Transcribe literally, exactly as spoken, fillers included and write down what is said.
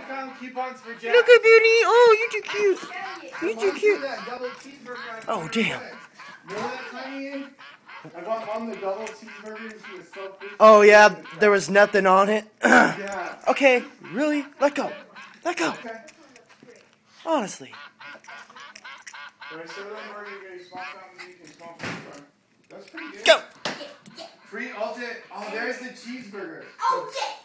found coupons for Jack. Look at Beauty. Oh, you're too cute. You're too cute. Oh, damn. I got on the double cheeseburgers. He was so big. Oh, yeah. There was nothing on it. Yeah. Okay. Really? Let go. Let go. Okay. Honestly. That's pretty good. Go. Free ultimate. Oh, there's the cheeseburger. Oh, yeah.